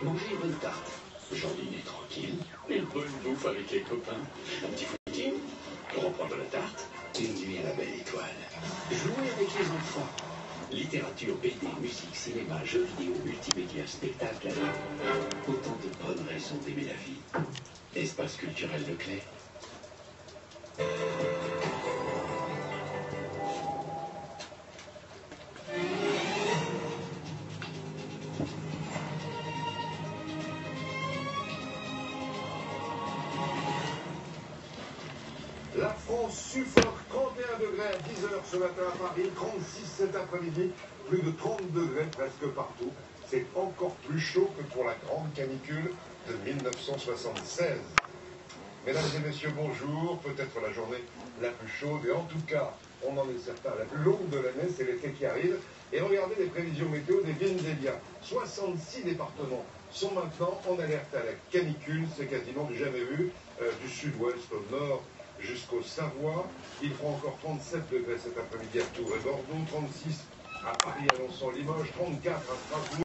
Manger une bonne tarte. J'en dîner tranquille. Une bonne bouffe avec les copains. Un petit footing. Reprendre la tarte. Une nuit à la belle étoile. Jouer avec les enfants. Littérature, BD, musique, cinéma, jeux vidéo, multimédia, spectacle, autant de bonnes raisons d'aimer la vie. Espace culturel Leclerc. La France suffoque, 31 degrés à 10h ce matin à Paris, 36 cet après-midi, plus de 30 degrés presque partout. C'est encore plus chaud que pour la grande canicule de 1976. Mesdames et messieurs, bonjour. Peut-être la journée la plus chaude et en tout cas, on en est certain, la plus longue de l'année, c'est l'été qui arrive. Et regardez les prévisions météo des Vindelia. 66 départements sont maintenant en alerte à la canicule, c'est quasiment du jamais vu, du sud-ouest au nord jusqu'au Savoie. Il fera encore 37 degrés cet après-midi à Tours et Bordeaux, 36 à Paris, Alençon, Limoges, 34 à Strasbourg.